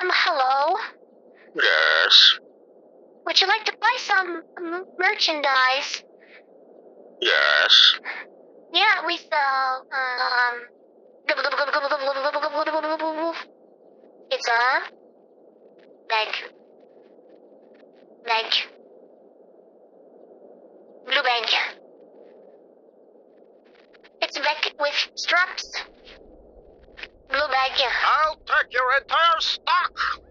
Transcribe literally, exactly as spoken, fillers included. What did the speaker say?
Um, hello? Yes. Would you like to buy some m merchandise? Yes. Yeah, we sell, um... It's a... Like... Like... Blue bag. It's a bag with straps. Blue bag. I'll take your entire stock.